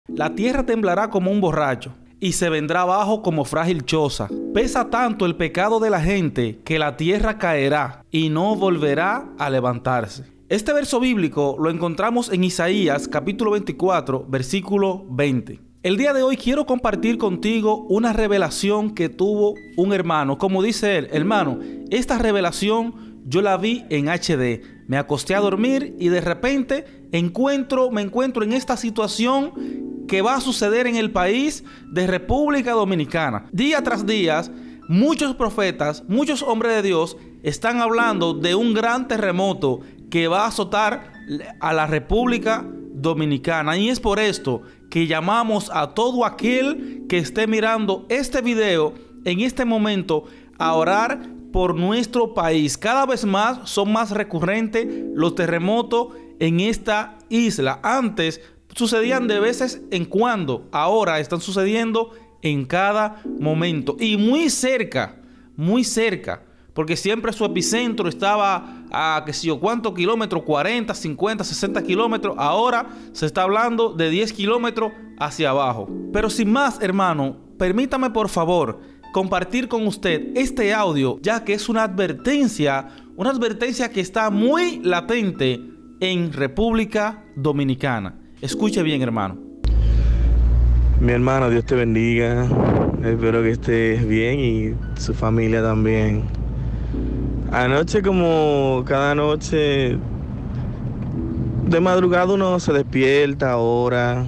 La tierra temblará como un borracho y se vendrá abajo como frágil choza. Pesa tanto el pecado de la gente que la tierra caerá y no volverá a levantarse. Este verso bíblico lo encontramos en Isaías capítulo 24, versículo 20. El día de hoy quiero compartir contigo una revelación que tuvo un hermano. Como dice él, hermano, esta revelación yo la vi en HD. Me acosté a dormir y de repente me encuentro en esta situación que va a suceder en el país de República Dominicana. Día tras día, muchos profetas, muchos hombres de Dios están hablando de un gran terremoto que va a azotar a la República Dominicana. Y es por esto que llamamos a todo aquel que esté mirando este video en este momento a orar por nuestro país. Cada vez más son más recurrentes los terremotos en esta isla. Antes sucedían de veces en cuando, ahora están sucediendo en cada momento y muy cerca, porque siempre su epicentro estaba a qué sé yo cuántos kilómetros, 40, 50, 60 kilómetros. Ahora se está hablando de 10 kilómetros hacia abajo. Pero sin más, hermano, permítame por favor compartir con usted este audio, ya que es una advertencia que está muy latente en República Dominicana. Escuche bien, hermano. Mi hermano, Dios te bendiga. Espero que estés bien y su familia también. Anoche, como cada noche, de madrugada uno se despierta, ora.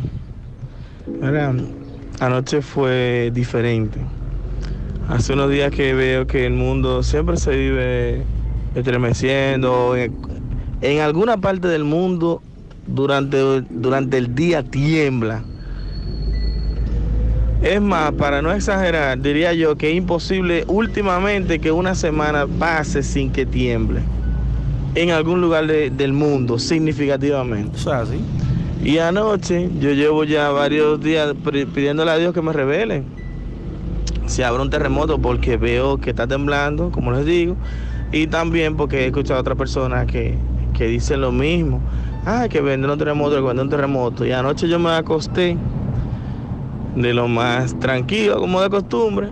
Anoche fue diferente. Hace unos días que veo que el mundo siempre se vive estremeciendo. En alguna parte del mundo durante el día tiembla. Es más, para no exagerar, diría yo que es imposible últimamente que una semana pase sin que tiemble en algún lugar del mundo significativamente. O sea, ¿sí? Y anoche yo llevo ya varios días pidiéndole a Dios que me revele si habrá un terremoto, porque veo que está temblando, como les digo, y también porque he escuchado a otras personas que dicen lo mismo. Que vendrá un terremoto, Y anoche yo me acosté de lo más tranquilo, como de costumbre.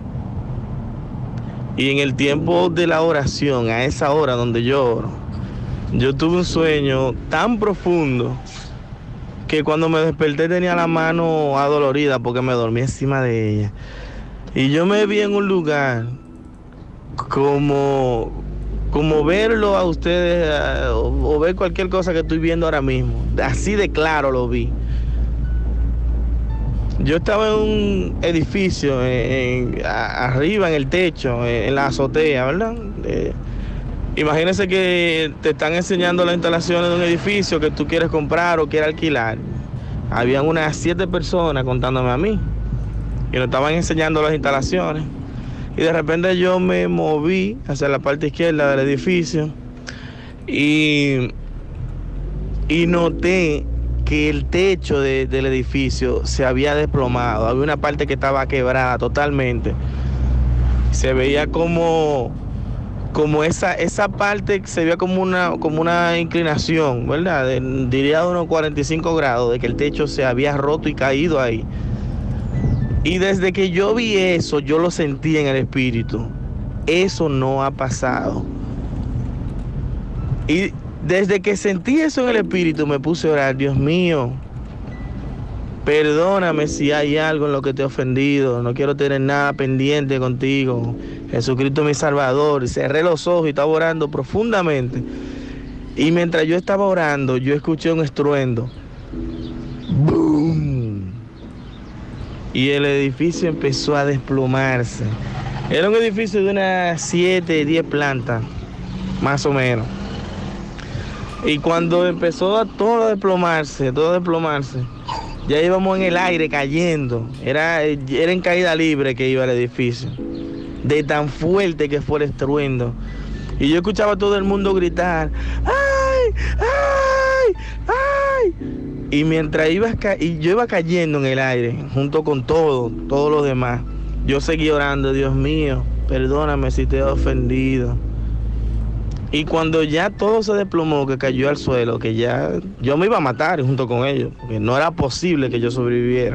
Y en el tiempo de la oración, a esa hora donde yo oro, yo tuve un sueño tan profundo que cuando me desperté tenía la mano adolorida porque me dormí encima de ella. Y yo me vi en un lugar como verlo a ustedes o ver cualquier cosa que estoy viendo ahora mismo. Así de claro lo vi. Yo estaba en un edificio, arriba en el techo, en la azotea, ¿verdad? Imagínense que te están enseñando las instalaciones de un edificio que tú quieres comprar o quieres alquilar. Habían unas 7 personas contándome a mí y nos estaban enseñando las instalaciones. Y de repente yo me moví hacia la parte izquierda del edificio y noté que el techo del edificio se había desplomado. Había una parte que estaba quebrada totalmente. Se veía como esa parte, se veía como una inclinación, ¿verdad? Diría de unos 45 grados, de que el techo se había roto y caído ahí. Y desde que yo vi eso, yo lo sentí en el espíritu. Eso no ha pasado. Y desde que sentí eso en el espíritu, me puse a orar. Dios mío, perdóname si hay algo en lo que te he ofendido. No quiero tener nada pendiente contigo. Jesucristo es mi Salvador. Y cerré los ojos y estaba orando profundamente. Y mientras yo estaba orando, yo escuché un estruendo. ¡Boom! Y el edificio empezó a desplomarse. Era un edificio de unas 7, 10 plantas, más o menos. Y cuando empezó a todo a desplomarse, ya íbamos en el aire cayendo. Era en caída libre que iba el edificio, de tan fuerte que fue el estruendo. Y yo escuchaba a todo el mundo gritar, ¡ay! ¡Ay! ¡Ay! Y mientras yo iba cayendo en el aire, junto con todos los demás, yo seguí orando. Dios mío, perdóname si te he ofendido. Y cuando ya todo se desplomó, que cayó al suelo, que ya yo me iba a matar junto con ellos, porque no era posible que yo sobreviviera.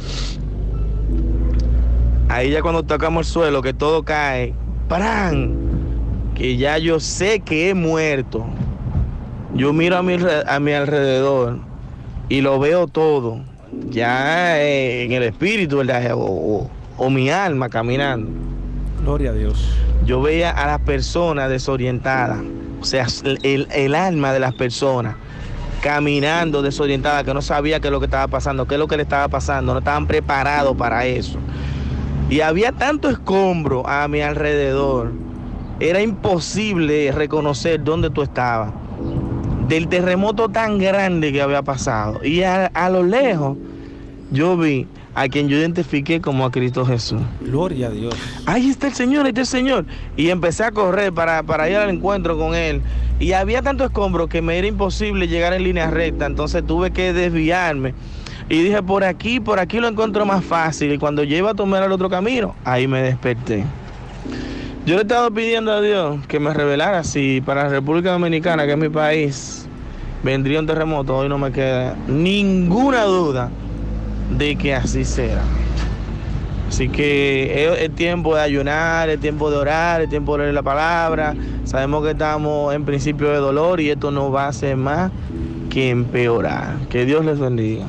Ahí ya cuando tocamos el suelo, que todo cae, ¡pran! Que ya yo sé que he muerto. Yo miro a mi alrededor y lo veo todo, ya en el espíritu, ¿verdad? O mi alma caminando. Gloria a Dios. Yo veía a las personas desorientadas, o sea, el alma de las personas caminando desorientadas, que no sabía qué es lo que estaba pasando, qué es lo que le estaba pasando, no estaban preparados para eso. Y había tanto escombro a mi alrededor, era imposible reconocer dónde tú estabas, del terremoto tan grande que había pasado. Y a lo lejos, yo vi a quien yo identifiqué como a Cristo Jesús. Gloria a Dios. Ahí está el Señor, ahí está el Señor. Y empecé a correr para ir al encuentro con Él. Y había tanto escombro que me era imposible llegar en línea recta. Entonces tuve que desviarme. Y dije, por aquí lo encuentro más fácil. Y cuando yo iba a tomar el otro camino, ahí me desperté. Yo le he estado pidiendo a Dios que me revelara si para la República Dominicana, que es mi país, vendría un terremoto. Hoy no me queda ninguna duda de que así será. Así que es tiempo de ayunar, es tiempo de orar, es tiempo de leer la palabra. Sabemos que estamos en principio de dolor y esto no va a ser más que empeorar. Que Dios les bendiga.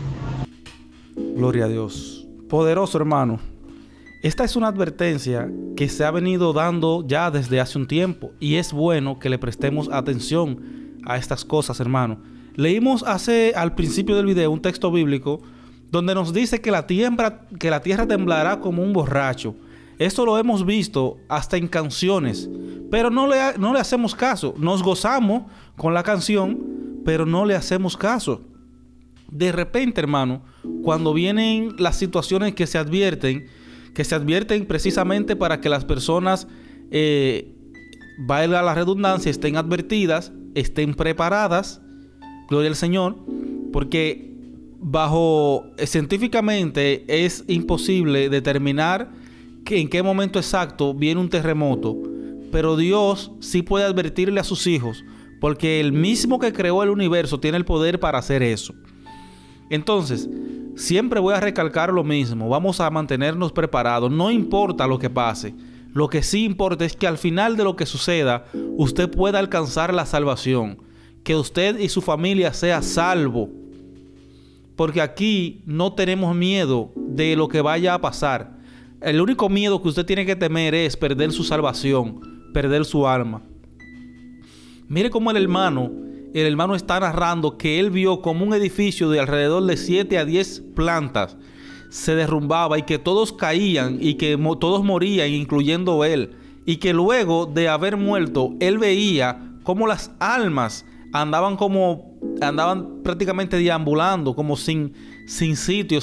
Gloria a Dios. Poderoso, hermano. Esta es una advertencia que se ha venido dando ya desde hace un tiempo y es bueno que le prestemos atención a estas cosas, hermano. Leímos al principio del video un texto bíblico donde nos dice que la tierra temblará como un borracho. Esto lo hemos visto hasta en canciones, pero no le hacemos caso. Nos gozamos con la canción, pero no le hacemos caso. De repente, hermano, cuando vienen las situaciones que se advierten precisamente para que las personas, valga la redundancia, estén advertidas, estén preparadas, gloria al Señor, porque científicamente es imposible determinar en qué momento exacto viene un terremoto, pero Dios sí puede advertirle a sus hijos, porque el mismo que creó el universo tiene el poder para hacer eso. Entonces, siempre voy a recalcar lo mismo, vamos a mantenernos preparados, no importa lo que pase. Lo que sí importa es que al final de lo que suceda, usted pueda alcanzar la salvación, que usted y su familia sea salvo. Porque aquí no tenemos miedo de lo que vaya a pasar. El único miedo que usted tiene que temer es perder su salvación, perder su alma. Mire cómo el hermano está narrando que él vio como un edificio de alrededor de 7 a 10 plantas se derrumbaba y que todos caían y que todos morían, incluyendo él. Y que luego de haber muerto, él veía cómo las almas andaban prácticamente deambulando, como sin sitio,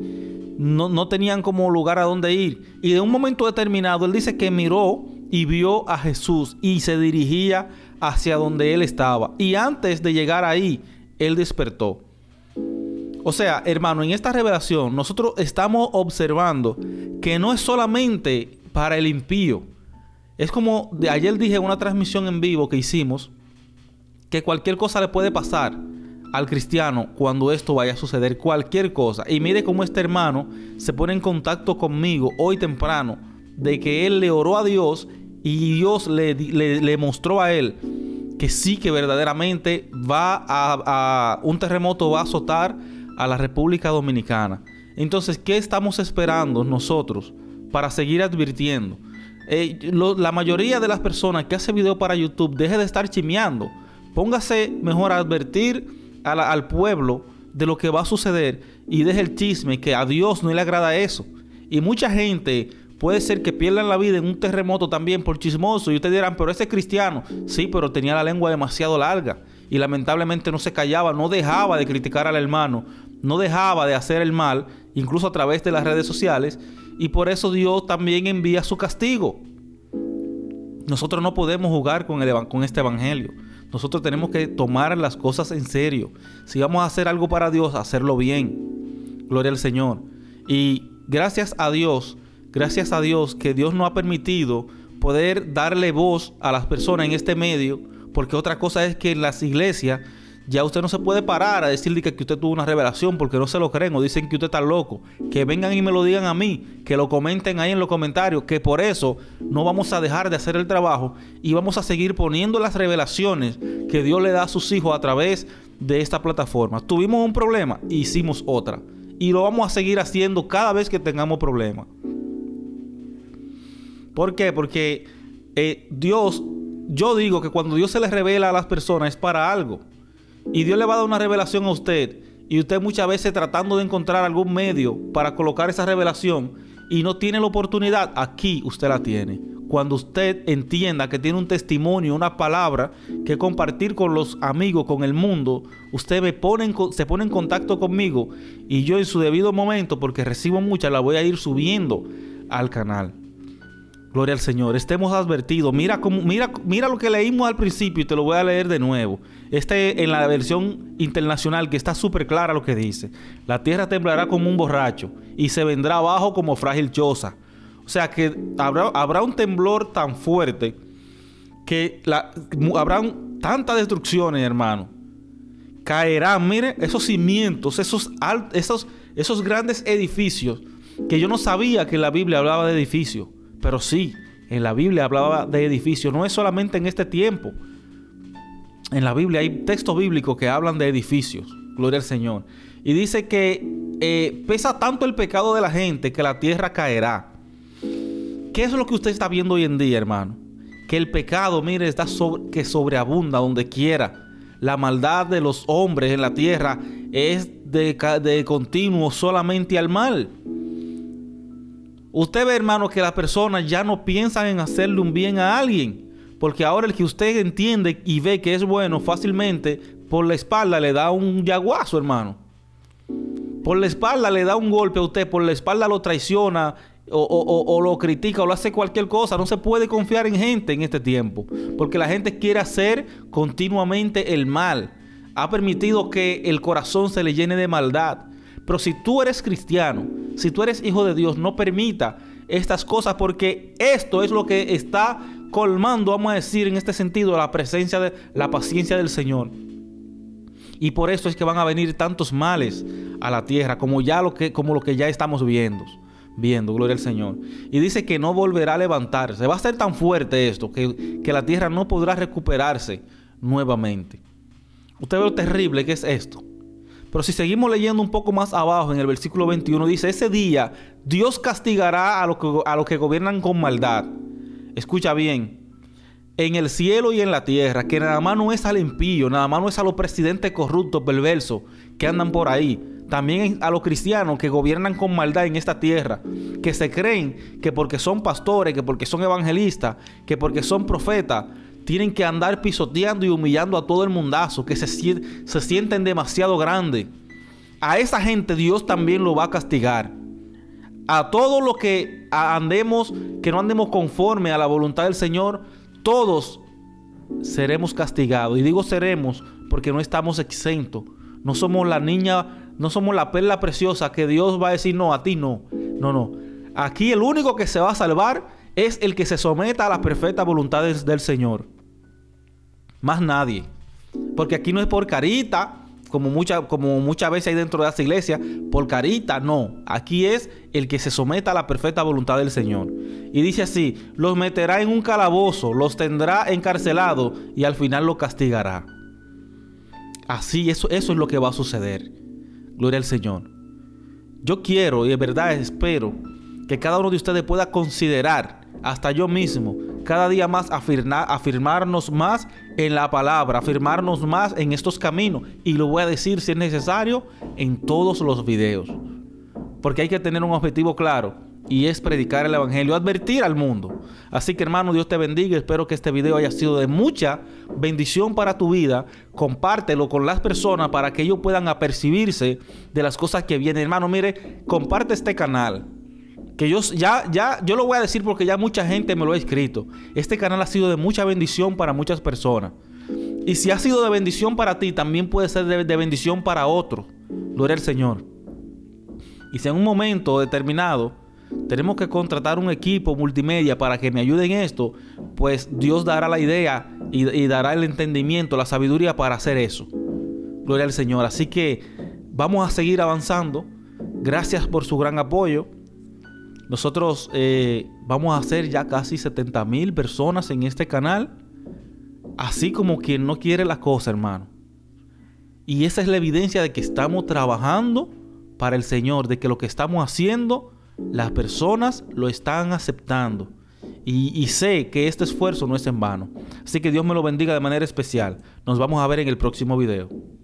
no tenían como lugar a donde ir. Y de un momento determinado, él dice que miró y vio a Jesús y se dirigía hacia donde él estaba. Y antes de llegar ahí, él despertó. O sea, hermano, en esta revelación nosotros estamos observando que no es solamente para el impío. Es como ayer dije en una transmisión en vivo que hicimos, que cualquier cosa le puede pasar al cristiano cuando esto vaya a suceder, cualquier cosa. Y mire cómo este hermano se pone en contacto conmigo hoy temprano, de que él le oró a Dios y Dios le mostró a él que sí, que verdaderamente un terremoto va a azotar a la República Dominicana. Entonces, ¿qué estamos esperando nosotros para seguir advirtiendo? La mayoría de las personas que hace video para YouTube, deje de estar chimeando. Póngase mejor a advertir al pueblo de lo que va a suceder y deje el chisme, que a Dios no le agrada eso. Y mucha gente puede ser que pierdan la vida en un terremoto también por chismoso. Y ustedes dirán, pero ese es cristiano. Sí, pero tenía la lengua demasiado larga y lamentablemente no se callaba, no dejaba de criticar al hermano, no dejaba de hacer el mal, incluso a través de las redes sociales. Y por eso Dios también envía su castigo. Nosotros no podemos jugar con este evangelio. Nosotros tenemos que tomar las cosas en serio. Si vamos a hacer algo para Dios, hacerlo bien. Gloria al Señor. Y gracias a Dios que Dios nos ha permitido poder darle voz a las personas en este medio, porque otra cosa es que en las iglesias ya usted no se puede parar a decirle que usted tuvo una revelación, porque no se lo creen o dicen que usted está loco. Que vengan y me lo digan a mí, que lo comenten ahí en los comentarios, que por eso no vamos a dejar de hacer el trabajo y vamos a seguir poniendo las revelaciones que Dios le da a sus hijos a través de esta plataforma. Tuvimos un problema, hicimos otra, y lo vamos a seguir haciendo cada vez que tengamos problemas. ¿Por qué? Porque Dios, yo digo que cuando Dios se les revela a las personas es para algo. Y Dios le va a dar una revelación a usted, y usted muchas veces tratando de encontrar algún medio para colocar esa revelación y no tiene la oportunidad, aquí usted la tiene. Cuando usted entienda que tiene un testimonio, una palabra que compartir con los amigos, con el mundo, usted se pone en contacto conmigo, y yo en su debido momento, porque recibo muchas, la voy a ir subiendo al canal. Gloria al Señor. Estemos advertidos. Mira lo que leímos al principio y te lo voy a leer de nuevo. En la versión internacional, que está súper clara lo que dice. La tierra temblará como un borracho y se vendrá abajo como frágil choza. O sea que habrá un temblor tan fuerte que habrá tantas destrucciones, hermano. Caerán, mire, esos cimientos, esos grandes edificios, que yo no sabía que en la Biblia hablaba de edificios. Pero sí, en la Biblia hablaba de edificios. No es solamente en este tiempo. En la Biblia hay textos bíblicos que hablan de edificios. Gloria al Señor. Y dice que pesa tanto el pecado de la gente que la tierra caerá. ¿Qué es lo que usted está viendo hoy en día, hermano? Que el pecado, mire, que sobreabunda donde quiera. La maldad de los hombres en la tierra es de continuo solamente al mal. Usted ve, hermano, que las personas ya no piensan en hacerle un bien a alguien, porque ahora el que usted entiende y ve que es bueno, fácilmente por la espalda le da un yaguazo, hermano. Por la espalda le da un golpe a usted, por la espalda lo traiciona o lo critica o lo hace cualquier cosa. No se puede confiar en gente en este tiempo, porque la gente quiere hacer continuamente el mal. Ha permitido que el corazón se le llene de maldad. Pero si tú eres cristiano, si tú eres hijo de Dios, no permita estas cosas, porque esto es lo que está colmando, vamos a decir en este sentido, la paciencia del Señor. Y por eso es que van a venir tantos males a la tierra, como lo que ya estamos viendo, gloria al Señor. Y dice que no volverá a levantarse. Va a ser tan fuerte esto que la tierra no podrá recuperarse nuevamente. Usted ve lo terrible que es esto. Pero si seguimos leyendo un poco más abajo, en el versículo 21, dice: ese día Dios castigará a los que gobiernan con maldad. Escucha bien. En el cielo y en la tierra, que nada más no es al impío, nada más no es a los presidentes corruptos, perversos, que andan por ahí. También a los cristianos que gobiernan con maldad en esta tierra, que se creen que porque son pastores, que porque son evangelistas, que porque son profetas, tienen que andar pisoteando y humillando a todo el mundazo, que se sienten demasiado grandes. A esa gente Dios también lo va a castigar. A todos los que no andemos conforme a la voluntad del Señor, todos seremos castigados. Y digo seremos porque no estamos exentos. No somos la niña, no somos la perla preciosa que Dios va a decir: no, a ti no. No. Aquí el único que se va a salvar es el que se someta a las perfectas voluntades del Señor. Más nadie. Porque aquí no es por carita, como muchas veces hay dentro de esa iglesia, por carita, no. Aquí es el que se someta a la perfecta voluntad del Señor. Y dice así: los meterá en un calabozo, los tendrá encarcelados y al final los castigará. Así, eso es lo que va a suceder. Gloria al Señor. Yo quiero y de verdad espero que cada uno de ustedes pueda considerar, hasta yo mismo, cada día más afirmarnos más en la palabra, afirmarnos más en estos caminos. Y lo voy a decir, si es necesario, en todos los videos. Porque hay que tener un objetivo claro, y es predicar el evangelio, advertir al mundo. Así que, hermano, Dios te bendiga. Espero que este video haya sido de mucha bendición para tu vida. Compártelo con las personas para que ellos puedan apercibirse de las cosas que vienen. Hermano, mire, comparte este canal. Que yo lo voy a decir porque ya mucha gente me lo ha escrito. Este canal ha sido de mucha bendición para muchas personas. Y si ha sido de bendición para ti, también puede ser de bendición para otros. Gloria al Señor. Y si en un momento determinado tenemos que contratar un equipo multimedia para que me ayude en esto, pues Dios dará la idea y dará el entendimiento, la sabiduría para hacer eso. Gloria al Señor. Así que vamos a seguir avanzando. Gracias por su gran apoyo. Nosotros vamos a hacer ya casi 70,000 personas en este canal. Así como quien no quiere la cosa, hermano. Y esa es la evidencia de que estamos trabajando para el Señor, de que lo que estamos haciendo, las personas lo están aceptando. Y sé que este esfuerzo no es en vano. Así que Dios me lo bendiga de manera especial. Nos vamos a ver en el próximo video.